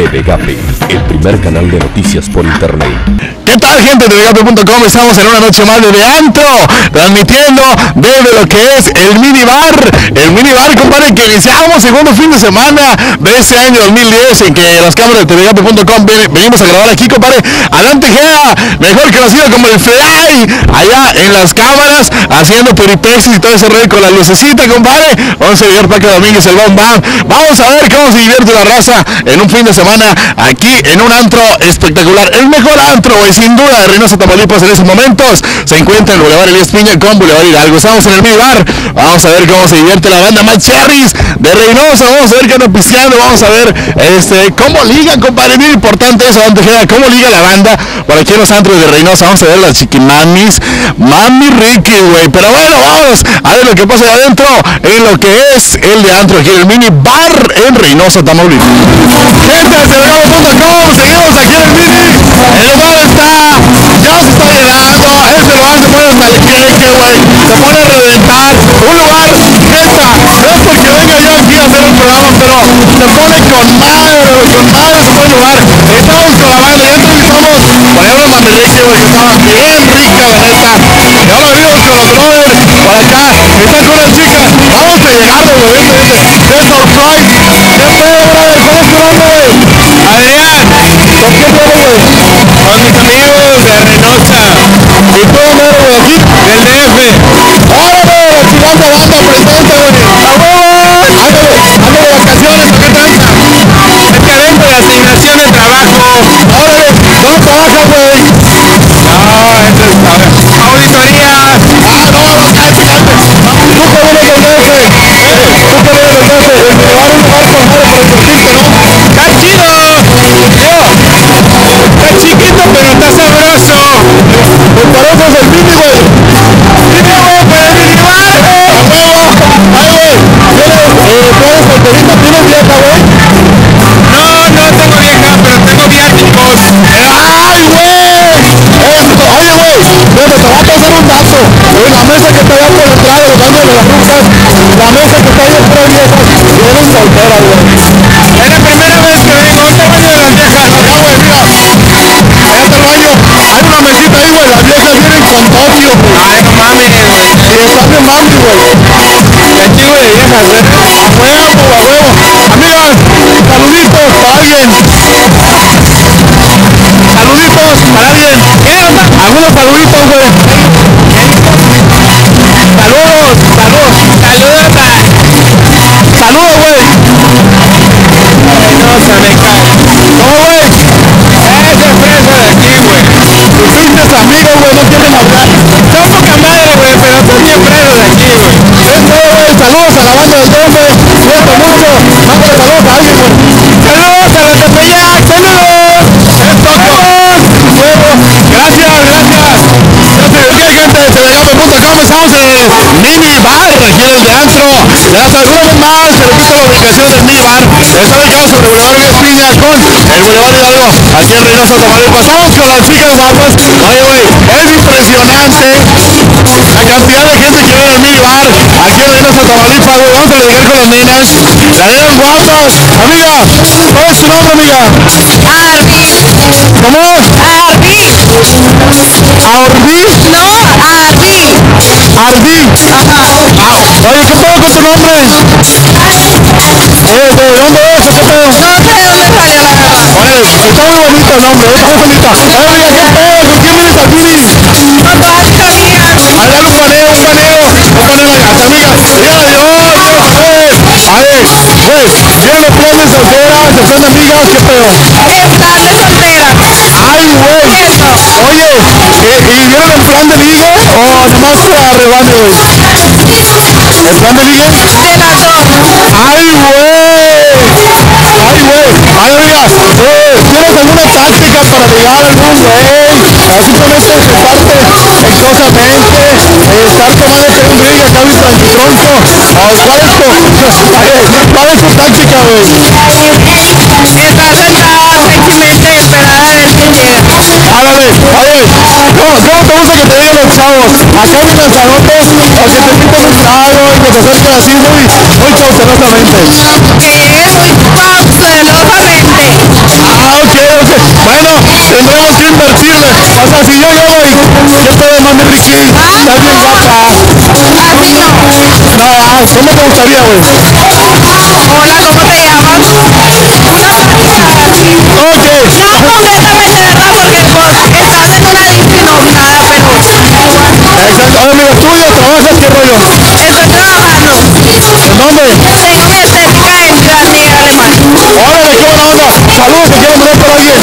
TVGape, el primer canal de noticias por internet. ¿Qué tal, gente de TVGape.com? Estamos en una noche más de Antro, transmitiendo desde lo que es el minibar, compadre, que iniciamos segundo fin de semana de este año 2010, en que las cámaras de TVGape.com venimos a grabar aquí, compadre. Adelante, Gea, mejor conocido como el Fly, allá en las cámaras, haciendo peripecias y todo ese rollo con la lucecita, compadre. Vamos a ver Paco Domínguez, el Bam Bam. Vamos a ver cómo se divierte la raza en un fin de semana aquí en un antro espectacular. El mejor antro, güey, sin duda, de Reynosa, Tamaulipas. En esos momentos se encuentra en el Boulevard Elías Piña con Boulevard Hidalgo. Estamos en el minibar. Vamos a ver cómo se divierte la banda Mad Cherries de Reynosa. Vamos a ver qué anda pisteando. Vamos a ver cómo liga, compadre. Bien importante eso, antes que cómo liga la banda por aquí en los antros de Reynosa. Vamos a ver las chiquimamis, Mami Ricky, güey. Pero bueno, vamos a ver lo que pasa de adentro en lo que es el de antro aquí en el minibar en Reynosa, Tamaulipas. Gente de TVGape.com, seguimos aquí en el mini. El lugar ya se está llenando. Este lugar se pone hasta el queque, güey. Se pone a reventar. Un lugar, neta, no es porque venga yo aquí a hacer un programa, pero se pone con madre, güey, con madre se pone el lugar. Estamos con la banda, ya entrevistamos por ejemplo Mami Ricky, güey, que estaba bien rica, la neta. Y ahora venimos con los brothers por acá. Están con las chicas. Vamos a llegarle, güey, de surprise. ¿Qué pedo, brother? ¿Cómo es tu nombre, güey? Adrián, ¿Con quién vienes, güey? con mis amigos de Reynosa, ¿Y tú dónde eres, güey? ¿Aquí? del DF. ¡Órale! La chingada banda presente, güey. ¡A huevo! ¡Ando de vacaciones! ¿O qué tranza? Es que vengo de asignación de trabajo. ¡Órale! ¿Dónde trabajas, güey? No, eso es auditoría. ¡Ah, no! ¡Cállate! ¿Tú qué vienes del DF? ¿Tú qué vienes del DF? El lugar con madre para divertirte, ¿no? Está chido. Está chiquito, pero está sabroso. Pues por eso es el mini, güey. ¡Mini, güey, para el minibar! ¡A huevo! ¡Ay, güey! ¿Tú eres solterita? ¿Tienes vieja, güey? No tengo vieja, pero tengo viáticos. ¡Ay, güey! Oye, güey, bueno, te voy a pasar un dato. La mesa que está allá por detrás de los baños de las rucas, la mesa que está allá por ahí viejas, vienen solteras, güey. Es la primera vez que vengo. Ahorita baño de las viejas. Ya, güey, mira. Allá está el baño. Hay una mesita ahí, güey. Las viejas vienen con Tokio, güey. Ay, no mames, güey. Y están bien mami, güey. Qué chido de viejas, güey. A huevo, a huevo. Amigas, saluditos para alguien. Saluditos para alguien. ¿Qué onda? Algunos saluditos, güey. Saludos, saludos. Saludota. Saludos, güey. Reynosa, me cae. ¿Cómo, güey? Ese es fresa de aquí, güey. Tus pinches amigos, güey, no quieren hablar. Son poca madre, güey, pero son bien fresos de aquí, güey. Güey, saludos a la banda del DF. Cuídate mucho. Mándale saludos a alguien, güey. ¡Saludos a los de Tepeyac! ¡Saludos! Ok, gente de TVGape.com, estamos en el minibar, aquí en el de antro. Ya sabes, una vez más, se repite la ubicación del minibar. Está ubicado sobre el Boulevard Elías Piña con el Boulevard Hidalgo, aquí en Reynosa, Tamaulipas. Pasamos con las chicas guapas. Oye, güey, es impresionante la cantidad de gente que viene al minibar, aquí en Reynosa, Tamaulipas, güey. Vamos a llegar con las nenas. Las nenas guapas. Amiga, ¿cuál es tu nombre, amiga? ¿Cómo? Ardi. ¿Aordí? No, Ardi. Ardí. Oye, ¿qué pedo con tu nombre? ¿De dónde es o qué pedo? No sé de dónde salió la verdad. Oye, está muy bonito el nombre, está muy bonita. Oye, amiga, ¿qué pedo? ¿Con quién vienes al mini? No todas mis amigas. A dar un paneo a tu amiga. Mira, Dios, güey, ¿vienen los planes solteras? ¿Están amigas? ¿Qué pedo? Están de soltera. Ay, güey. Oye, ¿y vieron el plan de ligue o nomás para rebane, güey? ¿El plan de ligue? De las dos. ¡Ay, güey! ¡Ay, güey! ¡Ay, amiga! ¿Tienes alguna táctica para ligar a algún güey? O simplemente sentarte exosamente, estar tomándote un ring acá visto en tu tronco. ¿Cuál es tu táctica, güey? Está sentada sexymente esperada en el Tinder. Ándale, oye, ¿cómo te gusta que te digan los chavos? ¿Acá en las anotas o que te inviten un trago y que te acerquen así muy cautelosamente? Muy cautelosamente. O sea, si yo llego y yo te doy mami Ricky, estás bien guapa. Así no. No, ¿cómo te gustaría, güey? Hola, ¿cómo te llamas? Ok. No completamente verdad porque estás en una disco y no nada, pero igual. Exacto. Oye, amigo, tuyo, ¿trabajas qué rollo? Estoy trabajando. ¿En dónde? Tengo mi estética en Ciudad Miguel Alemán. Órale, qué buena onda. Saludos, te quiero mandar por alguien.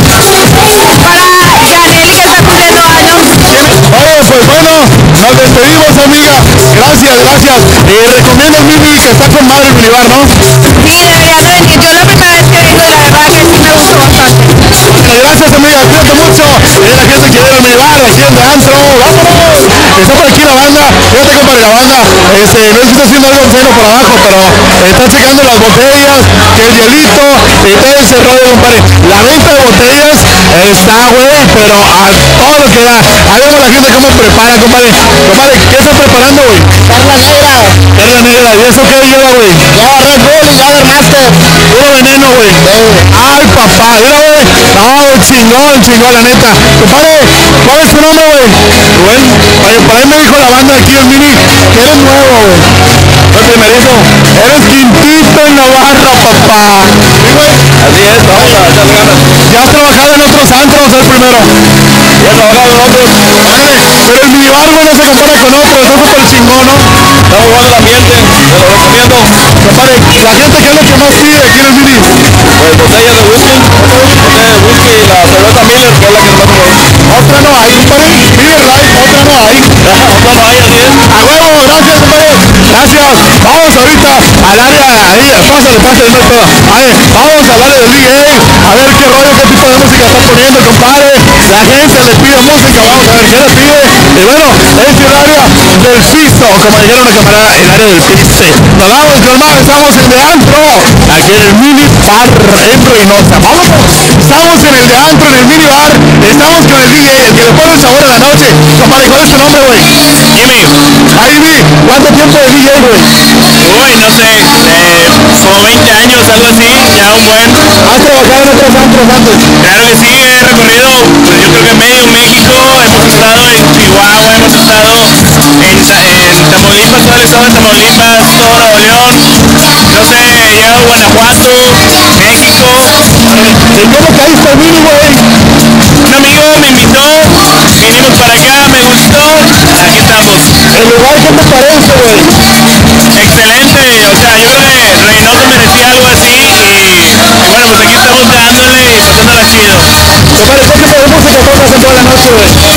Para Yaneli que está cumpliendo años. Oye, pues bueno, nos despedimos, amiga. Gracias, gracias. Recomiendo el Mini, que está con madre el minibar, ¿no? Sí, deberían de venir. Yo la primera vez que vino y la verdad que sí me gustó bastante. Gracias, amiga, cuídate mucho. Es la gente que viene al minibar, aquí en De Antro. ¡Vámonos! Está por aquí la banda. Fíjate, compadre, la banda. No es que está haciendo algo obsceno por abajo, pero está checando las botellas, que el hielito y todo ese rollo, compadre. La venta de botellas está, güey, pero a todo lo que da. Ahí vemos la gente cómo prepara, compadre. Compadre, ¿qué estás preparando, güey? Carla negra. Carla negra, ¿y eso qué lleva, güey? No, Red Bull y Jagger Master. Puro veneno, güey. Ay, papá, mira, güey. No, chingón, chingón, la neta. Compadre, ¿cuál es tu nombre, güey? Rubén. Oye, por ahí me dijo la banda aquí, el Mini, que eres nuevo, güey. No, primerizo. Eres quintito en la barra, papá. ¿Sí, güey? Así es, vamos a echarle ganas. Ya has trabajado en otros antros, el primero. Ya he trabajado en otros. Pero el minibar, güey, no se compara con otros. Es súper chingón, ¿no? Está muy bueno el ambiente, te lo recomiendo. Compadre, la gente, ¿qué es lo que más pide aquí en el Mini? Pues botellas de whisky, botella de whisky y la cerveza Miller, que es la que más me gusta. Otra no hay, compadre. Miller Light, otra no hay. Otra no hay, así es. A huevo, gracias, compadre. Gracias. Vamos ahorita al área ahí. Pásale, pásale, no hay pedo. Ahí, vamos al área del DJ. A ver qué rollo, qué tipo de música está poniendo, compadre. La gente le pide música. Vamos a ver qué le pide. Y bueno, este es el área del piso, como dijeron la camarada, el área del piste. Nos vamos con más. Estamos en De Antro. Aquí en el Mini Bar en Reynosa. Vámonos. Estamos en el De Antro, en el Mini Bar. Estamos con el DJ, el que le pone el sabor a la noche. Compadre, ¿cuál es tu nombre, güey? Jimmy, Jaime, ¿cuánto tiempo de DJ, güey? uy, no sé, como 20 años, algo así, ya un buen. ¿Has trabajado en otros antros antes? Claro que sí, he recorrido, pues yo creo que medio México, hemos estado en Chihuahua, hemos estado en Tamaulipas, todo el estado de Tamaulipas, todo Nuevo León, no sé, he llegado a Guanajuato, México. ¿Y cómo caíste al Mini, güey? Un amigo me invitó, vinimos para acá, me gustó, aquí estamos. ¿El lugar qué te parece, güey? Excelente, o sea, yo creo que Reynosa merecía algo así y bueno, pues aquí estamos dándole y pasándola chido. Compadre, ¿qué tipo de música tocas en toda la noche, güey?